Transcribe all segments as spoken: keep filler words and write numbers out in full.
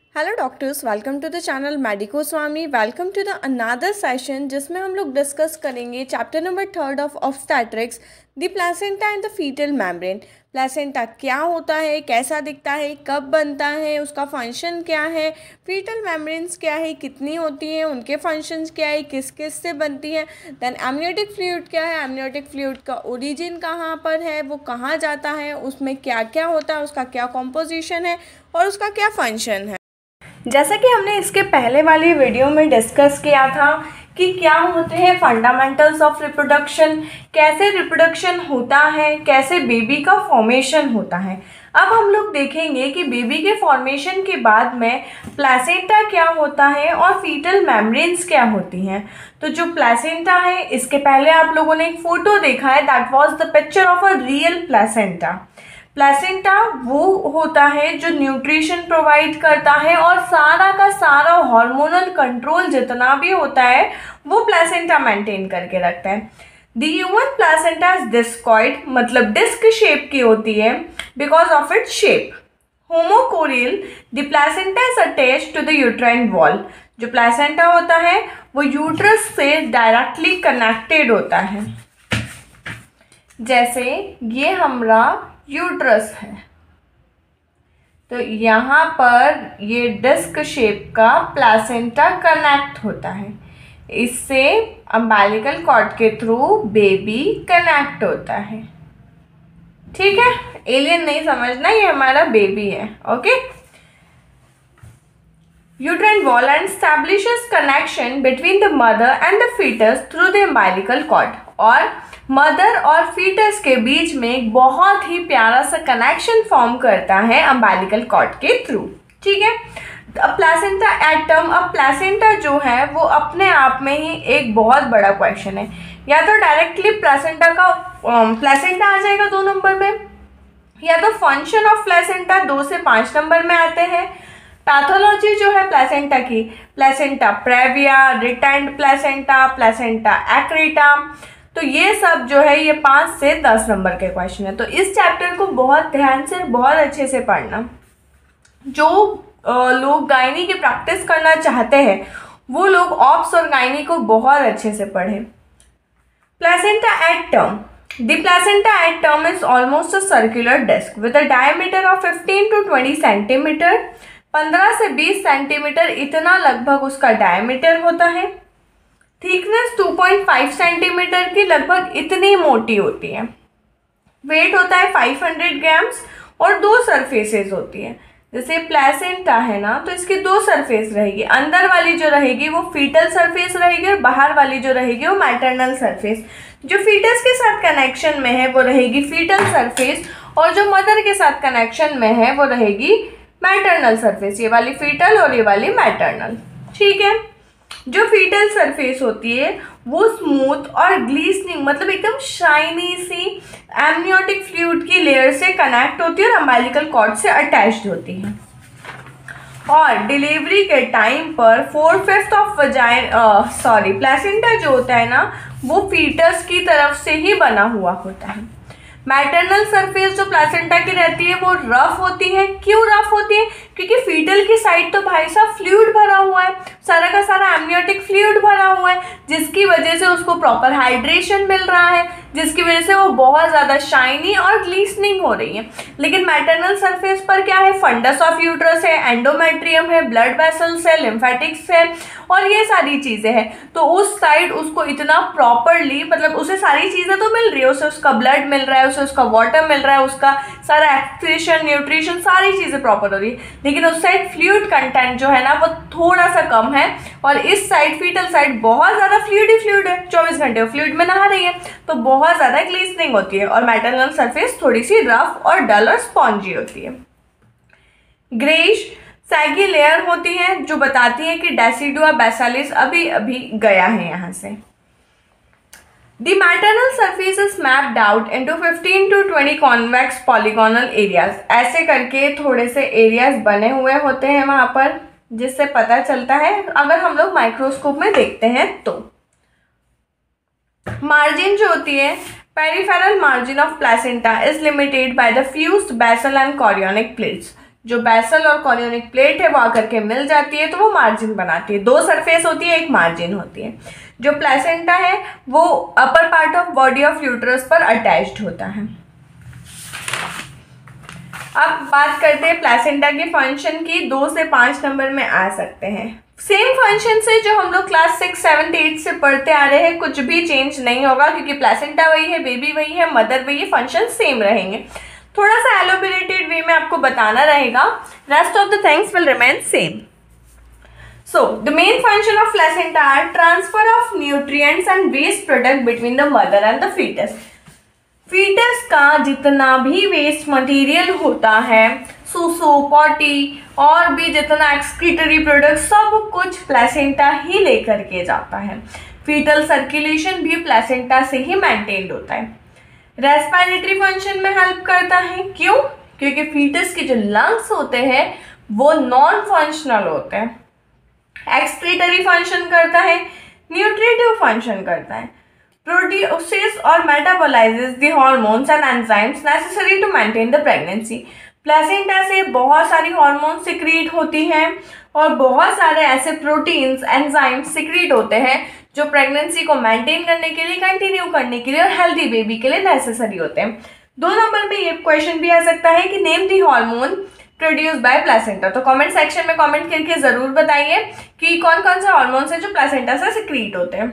Hello doctors, welcome to the channel medico Swami. Welcome to the another session जिसमें हम लोग discuss करेंगे chapter number third of obstetrics, the placenta and the fetal membrane. Placenta क्या होता है, कैसा दिखता है, कब बनता है, उसका फंक्शन क्या है, फीटल मेम्ब्रेन्स क्या है, कितनी होती हैं, उनके फंक्शंस क्या है, किस किस से बनती है। देन एमनियोटिक फ्लूइड क्या है, एमनियोटिक फ्लूइड का ओरिजिन कहाँ पर है, वो कहाँ जाता है, उसमें क्या क्या होता है, उसका क्या कॉम्पोजिशन है और उसका क्या फंक्शन है। जैसा कि हमने इसके पहले वाली वीडियो में डिस्कस किया था कि क्या होते हैं फंडामेंटल्स ऑफ रिप्रोडक्शन, कैसे रिप्रोडक्शन होता है, कैसे बेबी का फॉर्मेशन होता है। अब हम लोग देखेंगे कि बेबी के फॉर्मेशन के बाद में प्लेसेंटा क्या होता है और फीटल मेम्ब्रेन्स क्या होती हैं। तो जो प्लेसेंटा है, इसके पहले आप लोगों ने एक फ़ोटो देखा है, that was the picture of a real placenta. Placenta वो होता है जो न्यूट्रिशन प्रोवाइड करता है और सारा का सारा हार्मोनल कंट्रोल जितना भी होता है वो प्लेसेंटा मेंटेन करके रखता है। The human placenta is discoid, मतलब डिस्क शेप की होती है because of its shape. Homochorial, the placenta is attached to the uterine wall. जो प्लेसेंटा होता है वो यूट्रस से डायरेक्टली कनेक्टेड होता है। जैसे ये हमारा यूट्रस है, तो यहाँ पर ये डिस्क शेप का प्लेसेंटा कनेक्ट होता है, इससे अम्बिलिकल कॉर्ड के थ्रू बेबी कनेक्ट होता है। ठीक है, एलियन नहीं समझना, ये हमारा बेबी है। Okay, uterine wall and establishes connection between the mother and the fetus through the umbilical cord। और मदर और फीटस के बीच में एक बहुत ही प्यारा सा कनेक्शन फॉर्म करता है अम्बिलिकल कॉर्ड के थ्रू। ठीक है, अब प्लेसेंटा एटम, अब प्लेसेंटा जो है वो अपने आप में ही एक बहुत बड़ा क्वेश्चन है। या तो डायरेक्टली प्लेसेंटा का प्लेसेंटा आ जाएगा दो नंबर में, या तो फंक्शन ऑफ प्लेसेंटा दो से पाँच नंबर में आते हैं। पैथोलॉजी जो है प्लेसेंटा की, placenta previa, retained placenta, placenta accreta, तो ये सब जो है ये पाँच से दस नंबर के क्वेश्चन है। तो इस चैप्टर को बहुत ध्यान से, बहुत अच्छे से पढ़ना। जो लोग गायनी की प्रैक्टिस करना चाहते हैं वो लोग ऑप्स और गायनी को बहुत अच्छे से पढ़ें। Placenta at term, the placenta at term is almost a circular disc with a diameter of fifteen to twenty centimetre. पंद्रह से बीस सेंटीमीटर इतना लगभग उसका डायमीटर होता है। Thickness two point five centimetre की लगभग इतनी मोटी होती है। वेट होता है पाँच सौ ग्राम्स और दो सरफेसेस होती है। जैसे प्लेसेंटा है ना, तो इसकी दो सरफेस रहेगी, अंदर वाली जो रहेगी वो फीटल सरफेस रहेगी और बाहर वाली जो रहेगी वो मैटरनल सरफेस। जो फीटस के साथ कनेक्शन में है वो रहेगी फीटल सरफेस और जो मदर के साथ कनेक्शन में है वो रहेगी मैटरनल सरफेस। ये वाली फीटल और ये वाली मैटरनल। ठीक है, जो फीटल सरफेस होती है वो स्मूथ और ग्लिसनिंग, मतलब एकदम शाइनी सी एमनियोटिक फ्लूइड की लेयर से कनेक्ट होती है और अम्बिलिकल कॉर्ड से अटैच्ड होती है। और डिलीवरी के टाइम पर four fifth of vagina sorry placenta जो होता है ना वो फीटस की तरफ से ही बना हुआ होता है। मैटरनल सरफेस जो प्लेसेंटा की रहती है वो रफ होती है। क्यों रफ होती है? क्योंकि फीटल की साइड तो भाई साहब फ्लूइड भरा हुआ है, सारा का सारा एमनियोटिक फ्लूइड भरा हुआ है, जिसकी वजह से उसको प्रॉपर हाइड्रेशन मिल रहा है, जिसकी वजह से वो बहुत ज़्यादा शाइनी और ग्लिसनिंग हो रही है। लेकिन मैटरनल सरफेस पर क्या है? फंडस ऑफ यूट्रस है, एंडोमेट्रियम है, ब्लड वेसल्स है, लिम्फेटिक्स है और ये सारी चीज़ें हैं। तो उस साइड उसको इतना प्रॉपरली, मतलब उसे सारी चीज़ें तो मिल रही है, उसे उसका ब्लड मिल रहा है, उसे उसका वाटर मिल रहा है, उसका सारा एक्सक्रीशन, न्यूट्रिशन, सारी चीज़ें प्रॉपर हो रही है। लेकिन उस साइड फ्लूइड कंटेंट जो है ना वो थोड़ा सा कम है और इस साइड फीटल साइड बहुत ज़्यादा फ्लूइड ही फ्लूइड है, चौबीस घंटे फ्लूइड में नहा रही है, तो बहुत ज़्यादा ग्लिसनिंग होती है। और मैटरनल सरफेस थोड़ी सी रफ और डल और स्पॉन्जी होती है। ग्रेइश सैगी लेयर होती है जो बताती है कि डेसिडुआ बेसालिस अभी अभी गया है यहाँ से। The maternal surface is mapped out into fifteen to twenty convex polygonal areas। ऐसे करके थोड़े से एरियाज बने हुए होते हैं वहाँ पर, जिससे पता चलता है अगर हम लोग माइक्रोस्कोप में देखते हैं तो। मार्जिन जो होती है, peripheral margin of placenta is limited by the fused basal and chorionic plates. जो बेसल और कॉरियोनिक प्लेट है वो आकर के मिल जाती है तो वो मार्जिन बनाती है। दो सरफेस होती है, एक मार्जिन होती है। जो प्लेसेंटा है वो upper part of body of uterus पर अटैच्ड होता है। अब बात करते हैं प्लेसेंटा के फंक्शन की। दो से पाँच नंबर में आ सकते हैं। सेम फंक्शन से जो हम लोग क्लास सिक्स सेवन्थ एट से पढ़ते आ रहे हैं, कुछ भी चेंज नहीं होगा क्योंकि प्लेसेंटा वही है, बेबी वही है, मदर वही है, फंक्शन सेम रहेंगे। थोड़ा सा एलोबरेटेड वे में आपको बताना रहेगा, rest of the things will remain same. So, the main function of placenta are transfer of nutrients and waste product between the mother and the fetus. fetus का जितना भी वेस्ट मटेरियल होता है, सुसु, पॉटी और भी जितना एक्सक्रीटरी प्रोडक्ट, सब कुछ प्लेसेंटा ही लेकर के जाता है। फीटल सर्कुलेशन भी प्लेसेंटा से ही मेंटेन्ड होता है। रेस्पिरेटरी फंक्शन में हेल्प करता है। क्यों? क्योंकि फीटस के जो लंग्स होते हैं वो नॉन फंक्शनल होते हैं। एक्सक्रीटरी फंक्शन करता है, न्यूट्रिटिव फंक्शन करता है, प्रोड्यूसेस और metabolizes the hormones and enzymes necessary to maintain the pregnancy. Placenta से बहुत सारी हार्मोन सिक्रीट होती हैं और बहुत सारे ऐसे प्रोटीन्स, एंजाइम्स सिक्रीट होते हैं जो प्रेगनेंसी को मेंटेन करने के लिए, कंटिन्यू करने के लिए और हेल्दी बेबी के लिए नेसेसरी होते हैं। दो नंबर में ये क्वेश्चन भी आ सकता है कि name the hormone produce by placenta. तो कमेंट सेक्शन में कमेंट करके जरूर बताइए कि कौन कौन से हार्मोन्स हैं जो प्लेसेंटा से सिक्रीट होते हैं।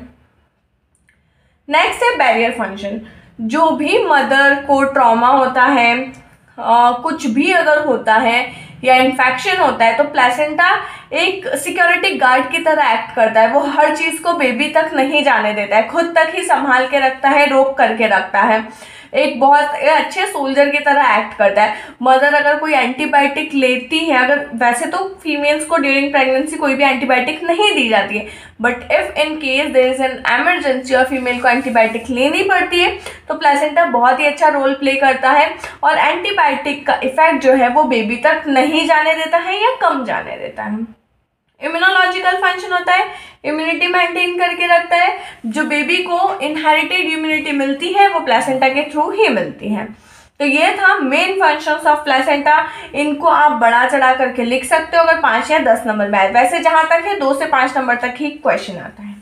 नेक्स्ट है बैरियर फंक्शन। जो भी मदर को ट्रॉमा होता है, आ, कुछ भी अगर होता है या इन्फेक्शन होता है तो प्लेसेंटा एक सिक्योरिटी गार्ड की तरह एक्ट करता है। वो हर चीज़ को बेबी तक नहीं जाने देता है, खुद तक ही संभाल के रखता है, रोक करके रखता है, एक बहुत अच्छे सोल्जर की तरह एक्ट करता है। मदर अगर कोई एंटीबायोटिक लेती है, अगर वैसे तो फीमेल्स को ड्यूरिंग प्रेगनेंसी कोई भी एंटीबायोटिक नहीं दी जाती है, but if in case there is an emergency और फीमेल को एंटीबायोटिक लेनी पड़ती है तो प्लेसेंटा बहुत ही अच्छा रोल प्ले करता है और एंटीबायोटिक का इफेक्ट जो है वो बेबी तक नहीं जाने देता है या कम जाने देता है। इम्यूनोलॉजिकल फंक्शन होता है, इम्यूनिटी मेंटेन करके रखता है। जो बेबी को इनहेरिटेड इम्यूनिटी मिलती है वो प्लेसेंटा के थ्रू ही मिलती है। तो ये था मेन फंक्शंस ऑफ प्लेसेंटा। इनको आप बढ़ा चढ़ा करके लिख सकते हो अगर पाँच या दस नंबर में आए। वैसे जहां तक है दो से पाँच नंबर तक ही क्वेश्चन आता है।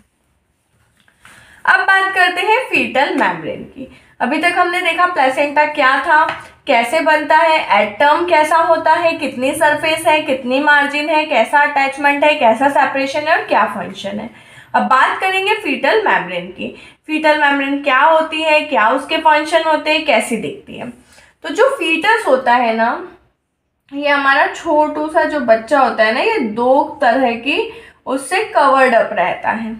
अब बात करते हैं फीटल मेम्ब्रेन की। अभी तक हमने देखा प्लेसेंटा क्या था, कैसे बनता है, एटम कैसा होता है, कितनी सरफेस है, कितनी मार्जिन है, कैसा अटैचमेंट है, कैसा सेपरेशन है और क्या फंक्शन है। अब बात करेंगे फीटल मेम्ब्रेन की। फीटल मेम्ब्रेन क्या होती है, क्या उसके फंक्शन होते हैं, कैसी दिखती है। तो जो फीटस होता है ना, ये हमारा छोटू सा जो बच्चा होता है ना, ये दो तरह की उससे कवर्ड अप रहता है।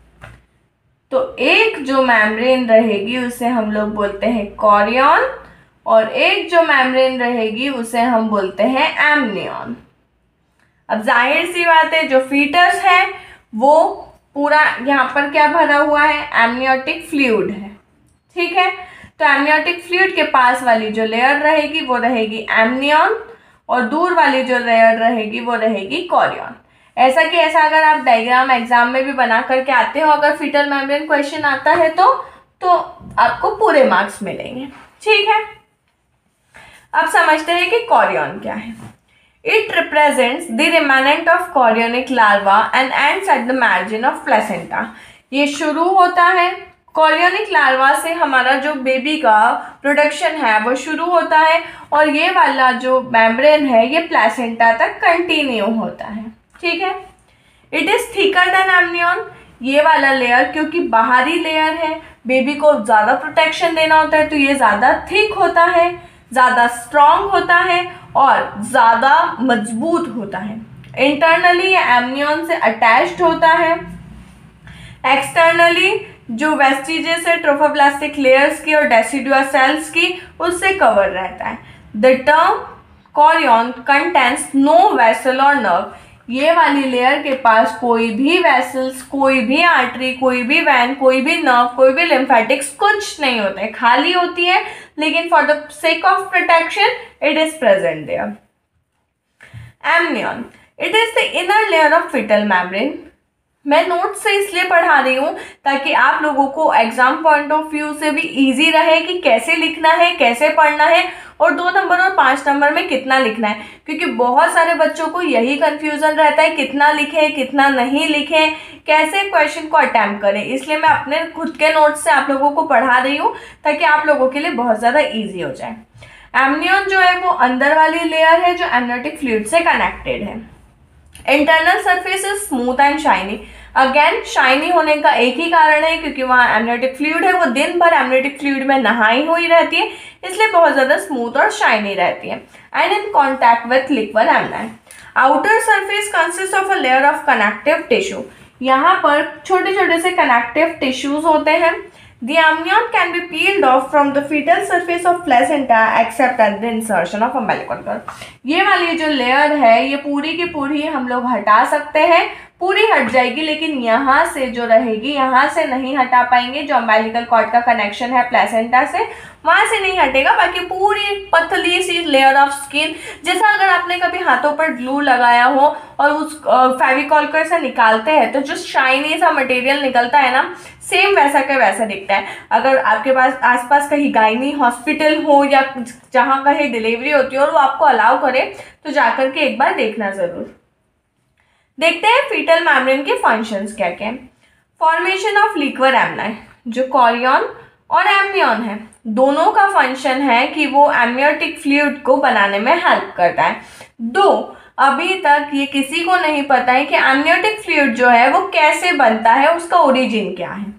तो एक जो मेम्ब्रेन रहेगी उसे हम लोग बोलते हैं कॉरियन और एक जो मेम्ब्रेन रहेगी उसे हम बोलते हैं एमनियन। अब जाहिर सी बात है जो फीटस है वो पूरा यहाँ पर क्या भरा हुआ है, एमनियोटिक फ्लूइड है, ठीक है। तो एमनियोटिक फ्लूइड के पास वाली जो लेयर रहेगी वो रहेगी एमनियन और दूर वाली जो लेयर रहेगी वो रहेगी कॉरियन। ऐसा कि ऐसा अगर आप डायग्राम एग्जाम में भी बना करके आते हो, अगर फीटल मेम्ब्रेन क्वेश्चन आता है तो तो आपको पूरे मार्क्स मिलेंगे, ठीक है। अब समझते हैं कि कॉरियन क्या है। It represents the remnant of chorionic larva and ends at the margin of placenta. ये शुरू होता है कॉरियोनिक लार्वा से, हमारा जो बेबी का प्रोडक्शन है वो शुरू होता है और ये वाला जो मेम्ब्रेन है ये प्लेसेंटा तक कंटिन्यू होता है, ठीक है। It is thicker than amnion. ये वाला लेयर क्योंकि बाहरी लेयर है, बेबी को ज़्यादा प्रोटेक्शन देना होता है तो ये ज़्यादा थिक होता है, ज़्यादा स्ट्रॉन्ग होता है और ज़्यादा मजबूत होता है। इंटरनली ये एमनियन से अटैच्ड होता है। एक्सटर्नली जो वेस्टिजेस है ट्रोफोब्लास्टिक लेयर्स की और डेसिडुआ सेल्स की उससे कवर रहता है। The term chorion contains no vessel और नर्व। ये वाली लेयर के पास कोई भी वेसल्स, कोई भी आर्टरी, कोई भी वैन, कोई भी नर्व, कोई भी लिम्फेटिक्स कुछ नहीं होता है, खाली होती है, लेकिन for the sake of protection it is present there. Amnion, it is the inner layer of fetal membrane मैं नोट से इसलिए पढ़ा रही हूँ ताकि आप लोगों को एग्जाम पॉइंट ऑफ व्यू से भी इजी रहे कि कैसे लिखना है, कैसे पढ़ना है और दो नंबर और पाँच नंबर में कितना लिखना है, क्योंकि बहुत सारे बच्चों को यही कंफ्यूजन रहता है कितना लिखें कितना नहीं लिखें, कैसे क्वेश्चन को अटैम्प्ट करें। इसलिए मैं अपने खुद के नोट्स से आप लोगों को पढ़ा रही हूँ ताकि आप लोगों के लिए बहुत ज़्यादा ईजी हो जाए। एमनियन जो है वो अंदर वाली लेयर है जो एमनियोटिक फ्लूइड से कनेक्टेड है। Internal surface is smooth and shiny. Again shiny होने का एक ही कारण है क्योंकि वहाँ एमनियोटिक फ्लूइड है, वो दिन भर एमनियोटिक फ्लूइड में नहाई हुई रहती है, इसलिए बहुत ज़्यादा स्मूथ और शाइनी रहती है। And in contact with liquid amnii. Outer surface consist of a layer of connective tissue. यहाँ पर छोटे छोटे से कनेक्टिव टिश्यूज होते हैं। The amnion can be peeled off from the fetal surface of placenta except at the insertion of umbilical cord। ये वाली जो लेयर है ये पूरी की पूरी हम लोग हटा सकते हैं, पूरी हट जाएगी, लेकिन यहाँ से जो रहेगी यहाँ से नहीं हटा पाएंगे। जो अम्बिलिकल कॉर्ड का कनेक्शन है प्लेसेंटा से, वहाँ से नहीं हटेगा। बाकी पूरी पतली सी लेयर ऑफ स्किन, जैसा अगर आपने कभी हाथों पर ग्लू लगाया हो और उस फेविकॉल को ऐसा निकालते हैं तो जो शाइनी सा मटेरियल निकलता है ना, सेम वैसा का वैसा दिखता है। अगर आपके पास आसपास कहीं गायनी हॉस्पिटल हो या जहाँ कहीं डिलीवरी होती है और वो आपको अलाउ करे तो जाकर के एक बार देखना ज़रूर। देखते हैं फीटल मेम्ब्रेन के फंक्शंस क्या क्या है। फॉर्मेशन ऑफ लिक्विड एमनाइन, जो कॉरियन और एमनियन है, दोनों का फंक्शन है कि वो एमनियोटिक फ्लूइड को बनाने में हेल्प करता है। दो अभी तक ये किसी को नहीं पता है कि एमनियोटिक फ्लूइड जो है वो कैसे बनता है, उसका ओरिजिन क्या है।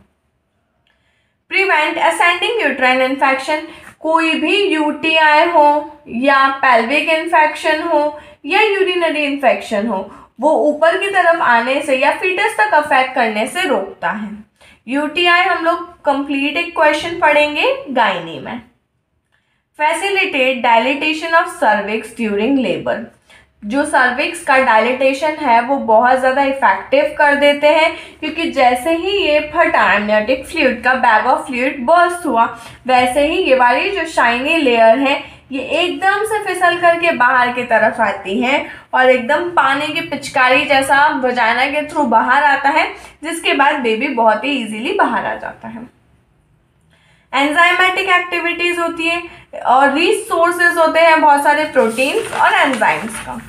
प्रिवेंट असेंडिंग यूट्राइन इन्फेक्शन, कोई भी यूटीआई हो या पेल्विक इन्फेक्शन हो या यूरिनरी इन्फेक्शन हो, वो ऊपर की तरफ आने से या फीटस तक अफेक्ट करने से रोकता है। यूटीआई हम लोग कंप्लीट एक क्वेश्चन पढ़ेंगे गायनी में। Facilitate dilatation of cervix during labour, जो सर्विक्स का डायलिटेशन है वो बहुत ज़्यादा इफेक्टिव कर देते हैं, क्योंकि जैसे ही ये फटा एमनियोटिक फ्लूइड का बैग ऑफ फ्लूइड बर्स्ट हुआ, वैसे ही ये वाली जो शाइनी लेयर है ये एकदम से फिसल करके बाहर की तरफ आती है और एकदम पानी की पिचकारी जैसा वजाइना के थ्रू बाहर आता है, जिसके बाद बेबी बहुत ही इजीली बाहर आ जाता है। एंजाइमेटिक एक्टिविटीज होती है और रिसोर्सेज होते हैं बहुत सारे प्रोटीन्स और एंजाइम्स का।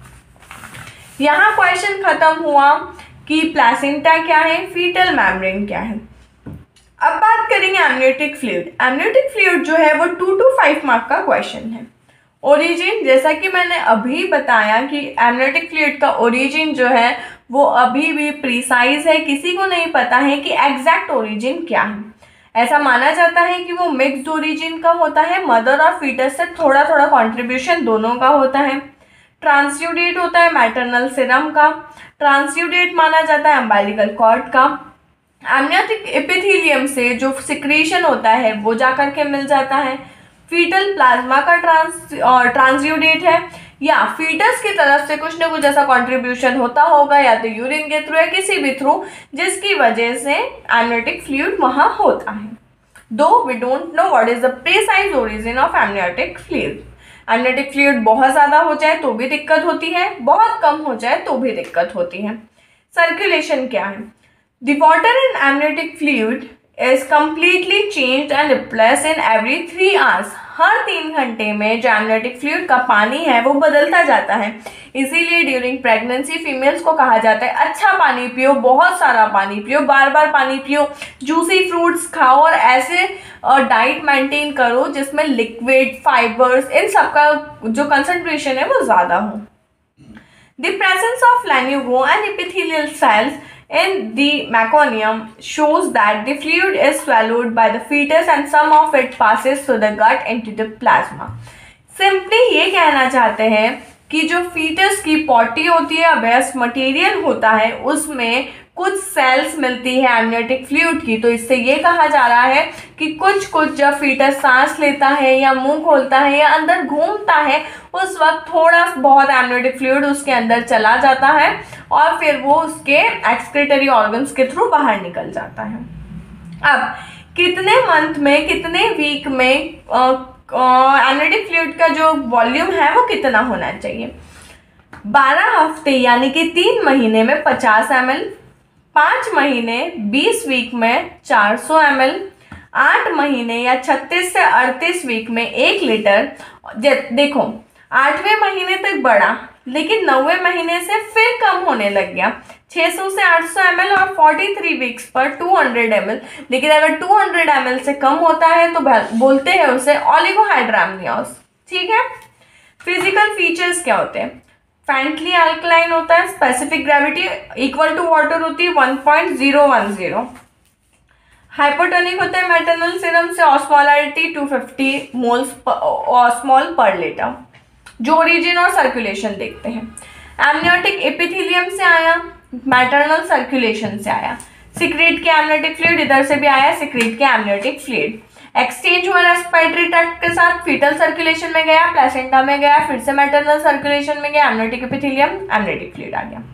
यहाँ क्वेश्चन खत्म हुआ कि प्लेसेंटा क्या है, फीटल मेम्ब्रेन क्या है। अब बात करेंगे एमनियोटिक फ्लूइड। एमनियोटिक फ्लूइड जो है वो टू टू फाइव मार्क का क्वेश्चन है। ओरिजिन, जैसा कि मैंने अभी बताया कि एमनियोटिक फ्लूइड का ओरिजिन जो है वो अभी भी प्रिसाइज है, किसी को नहीं पता है कि एग्जैक्ट ओरिजिन क्या है। ऐसा माना जाता है कि वो मिक्स्ड ओरिजिन का होता है, मदर और फीटस से थोड़ा थोड़ा कंट्रीब्यूशन दोनों का होता है। ट्रांसड्यूडेट होता है मैटरनल सीरम का। ट्रांसड्यूडेट माना जाता है अम्बिलिकल कॉर्ड का। एमनियोटिक एपिथेलियम से जो सिक्रीशन होता है वो जाकर के मिल जाता है। फीटल प्लाज्मा का ट्रांस ट्रांसड्यूडेट है, या फीटस की तरफ से कुछ ना कुछ ऐसा कंट्रीब्यूशन होता होगा, या तो यूरिन के थ्रू या किसी भी थ्रू, जिसकी वजह से एमनियोटिक फ्लूइड वहाँ होता है। दो we don't know what is the precise origin of amniotic fluid. Amniotic fluid बहुत ज़्यादा हो जाए तो भी दिक्कत होती है, बहुत कम हो जाए तो भी दिक्कत होती है। सर्कुलेशन क्या है? The water in amniotic fluid is completely changed and replaced in every three hours। हर तीन घंटे में जो amniotic fluid का पानी है वो बदलता जाता है। इसीलिए ड्यूरिंग प्रेगनेंसी फीमेल्स को कहा जाता है अच्छा पानी पियो, बहुत सारा पानी पियो, बार बार पानी पियो, जूसी फ्रूट्स खाओ और ऐसे डाइट मेंटेन करो जिसमें लिक्विड, फाइबर्स, इन सब का जो कंसंट्रेशन है वो ज़्यादा हो। The presence of lanugo and epithelial cells in the meconium shows that the fluid is swallowed by the fetus and some of it passes through the gut into the plasma। Simply ये कहना चाहते हैं कि जो foetus की potty होती है, waste material होता है, उसमें कुछ सेल्स मिलती है एमनियोटिक फ्लूइड की। तो इससे ये कहा जा रहा है कि कुछ कुछ जब फीटस सांस लेता है या मुंह खोलता है या अंदर घूमता है, उस वक्त थोड़ा बहुत एमनियोटिक फ्लूइड उसके अंदर चला जाता है और फिर वो उसके एक्सक्रीटरी ऑर्गन्स के थ्रू बाहर निकल जाता है। अब कितने मंथ में, कितने वीक में एमनियोटिक फ्लूइड का जो वॉल्यूम है वो कितना होना चाहिए? बारह हफ्ते यानी कि तीन महीने में पचास एम एल, पाँच महीने बीस वीक में चार सौ एम एल, आठ महीने या छत्तीस से अड़तीस वीक में एक लीटर। देखो आठवें महीने तक बढ़ा, लेकिन नौवे महीने से फिर कम होने लग गया, छह सौ से आठ सौ एम एल और तैंतालीस वीक्स पर दो सौ एम एल। लेकिन अगर दो सौ एम एल से कम होता है तो बोलते हैं उसे ओलिगोहाइड्रामनियोस। ठीक है। फिजिकल फीचर्स क्या होते हैं? फैंटली अल्कलाइन होता है, specific gravity equal to water होती है one point zero one zero. Hypotonic होता है मैटरनल सीरम से, ऑस्मोलैरिटी दो सौ पचास मोल्स ऑस्मोल पर लीटर। जो ओरिजिन और सर्कुलेशन देखते हैं, एमनियोटिक एपिथेलियम से आया, मैटरनल सर्कुलेशन से आया, सिक्रीट के एमनियोटिक फ्लूइड इधर से भी आया, सिक्रीट के एमनियोटिक फ्लूइड एक्सचेंज हुआ रेस्पिरेटरी ट्रैक्ट के साथ, फीटल सर्कुलेशन में गया, प्लेसेंटा में गया, फिर से मैटरनल सर्कुलेशन में गया, एमनियोटिक एपिथेलियम, एमनियोटिक फ्लूइड आ गया।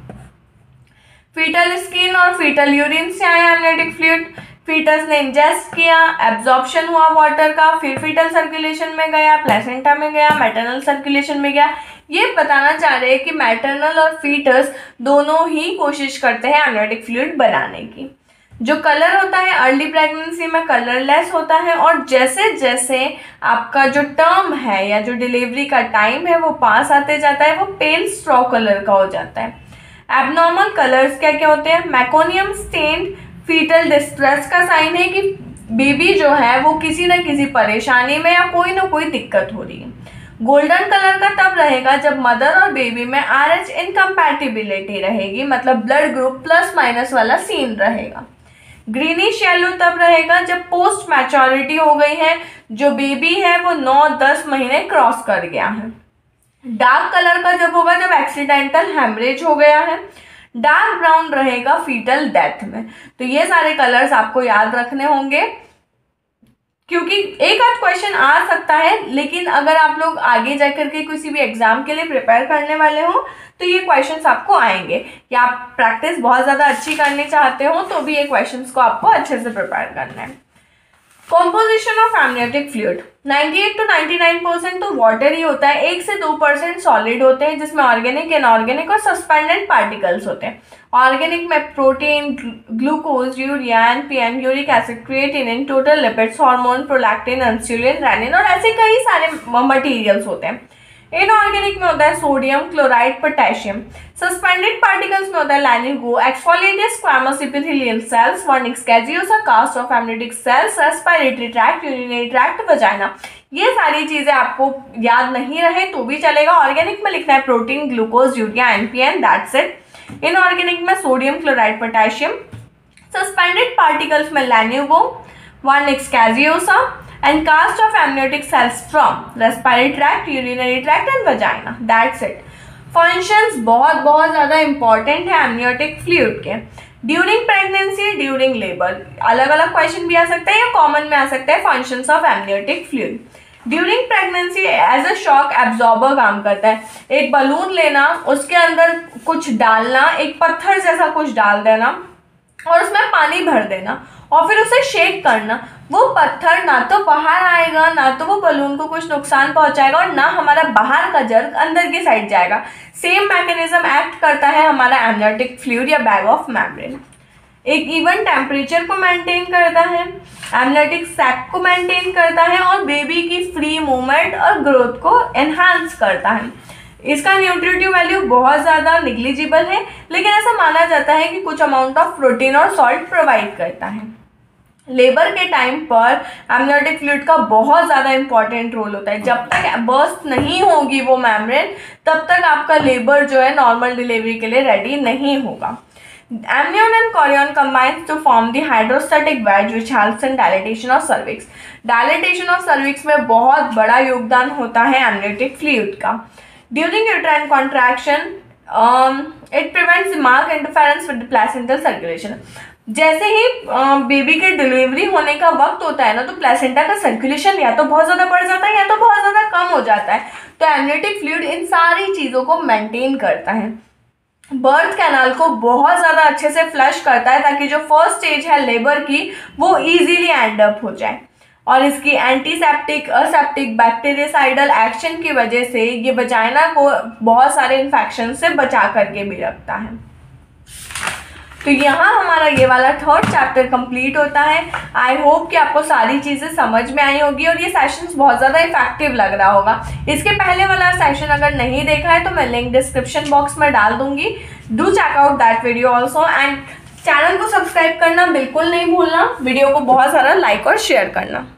फीटल स्किन और फीटल यूरिन से आया एमनियोटिक फ्लूइड, फीटस ने इंजेस्ट किया, एब्जॉर्प्शन हुआ वाटर का, फिर फीटल सर्कुलेशन में गया, प्लेसेंटा में गया, मैटरनल सर्कुलेशन में गया। ये बताना चाह रहे हैं कि मैटरनल और फीटस दोनों ही कोशिश करते हैं एमनियोटिक फ्लूइड बनाने की। जो कलर होता है अर्ली प्रेगनेंसी में कलरलेस होता है, और जैसे जैसे आपका जो टर्म है या जो डिलीवरी का टाइम है वो पास आते जाता है, वो पेल स्ट्रॉ कलर का हो जाता है। एबनॉर्मल कलर्स क्या क्या होते हैं? मैकोनियम स्टेन्ड फीटल डिस्ट्रेस का साइन है कि बेबी जो है वो किसी न किसी परेशानी में या कोई ना कोई दिक्कत हो रही है। गोल्डन कलर का तब रहेगा जब मदर और बेबी में आर एच इनकम्पैटिबिलिटी रहेगी, मतलब ब्लड ग्रुप प्लस माइनस वाला सीन रहेगा। ग्रीनिश येलो तब रहेगा जब पोस्ट मैच्योरिटी हो गई है, जो बेबी है वो नौ दस महीने क्रॉस कर गया है। डार्क कलर का जब होगा जब एक्सीडेंटल हेमरेज हो गया है। डार्क ब्राउन रहेगा फीटल डेथ में। तो ये सारे कलर्स आपको याद रखने होंगे, क्योंकि एक आध क्वेश्चन आ सकता है, लेकिन अगर आप लोग आगे जाकर के किसी भी एग्जाम के लिए प्रिपेयर करने वाले हो तो ये क्वेश्चंस आपको आएंगे, या आप प्रैक्टिस बहुत ज़्यादा अच्छी करनी चाहते हो तो भी ये क्वेश्चंस को आपको अच्छे से प्रिपेयर करना है। कॉम्पोजिशन ऑफ एमनियोटिक फ्लूइड अट्ठानवे टू निन्यानवे परसेंट तो वाटर ही होता है, एक से दो परसेंट सॉलिड होते हैं जिसमें ऑर्गेनिक, इनऑर्गेनिक और सस्पेंडेड पार्टिकल्स होते हैं। ऑर्गेनिक में protein, glucose, urea, NPN, uric acid, creatinine, total lipids, hormone, prolactin, insulin, renin और ऐसे कई सारे मटेरियल्स होते हैं। इनऑर्गेनिक में होता है sodium, chloride, potassium. Suspended particles में होता है lanugo, exfoliated squamous epithelial cells, vernix caseosa, cast of amniotic cells, respiratory tract, urinary tract, vagina. ये सारी चीजें आपको याद नहीं रहे तो भी चलेगा। ऑर्गेनिक में लिखना है protein, glucose, urea, NPN, that's it. Inorganic में sodium, chloride, potassium. Suspended particles में lanugo, vernix caseosa and cast of amniotic cells from respiratory tract, urinary tract and vagina. That's it. Functions बहुत बहुत ज़्यादा important है amniotic fluid के। During pregnancy, during labor, अलग अलग question भी आ सकता है या कॉमन में आ सकता है। functions of amniotic fluid. During pregnancy as a shock absorber काम करता है। एक बलून लेना, उसके अंदर कुछ डालना, एक पत्थर जैसा कुछ डाल देना और उसमें पानी भर देना और फिर उसे शेक करना। वो पत्थर ना तो बाहर आएगा, ना तो वो बलून को कुछ नुकसान पहुंचाएगा और ना हमारा बाहर का जर्क अंदर की साइड जाएगा। सेम मैकेनिज्म एक्ट करता है हमारा एमनियोटिक फ्लूइड या बैग ऑफ मेम्ब्रेन। एक इवन टेम्परेचर को मेंटेन करता है, एमनियोटिक सैक को मेंटेन करता है और बेबी की फ्री मूवमेंट और ग्रोथ को एनहांस करता है। इसका न्यूट्रिटिव वैल्यू बहुत ज़्यादा निग्लिजिबल है, लेकिन ऐसा माना जाता है कि कुछ अमाउंट ऑफ प्रोटीन और सॉल्ट प्रोवाइड करता है। लेबर के टाइम पर एमनियोटिक फ्लूइड का बहुत ज़्यादा इंपॉर्टेंट रोल होता है। जब तक बर्स्ट नहीं होगी वो मेम्ब्रेन, तब तक आपका लेबर जो है नॉर्मल डिलीवरी के लिए रेडी नहीं होगा। Amnion and chorion combines to form the hydrostatic wedge which helps in dilatation of cervix. Dilatation of cervix में बहुत बड़ा योगदान होता है amniotic fluid का। During uterine contraction, um, it prevents the marked interference with the placental circulation. जैसे ही baby के delivery होने का वक्त होता है ना, तो प्लेसेंटा का सर्कुलेशन या तो बहुत ज़्यादा बढ़ जाता है या तो बहुत ज़्यादा कम हो जाता है। तो एमनियोटिक फ्लूइड इन सारी चीज़ों को मेंटेन करता है। बर्थ कैनाल को बहुत ज़्यादा अच्छे से फ्लश करता है ताकि जो फर्स्ट स्टेज है लेबर की वो इजीली एंड अप हो जाए, और इसकी एंटीसेप्टिक, असेप्टिक, बैक्टीरियासाइडल एक्शन की वजह से ये वजाइना को बहुत सारे इन्फेक्शन से बचा करके भी रखता है। तो यहाँ हमारा ये वाला थर्ड चैप्टर कंप्लीट होता है। आई होप कि आपको सारी चीज़ें समझ में आई होगी और ये सेशंस बहुत ज़्यादा इफेक्टिव लग रहा होगा। इसके पहले वाला सेशन अगर नहीं देखा है तो मैं लिंक डिस्क्रिप्शन बॉक्स में डाल दूंगी। Do check out that video also and channel को सब्सक्राइब करना बिल्कुल नहीं भूलना। वीडियो को बहुत सारा लाइक और शेयर करना।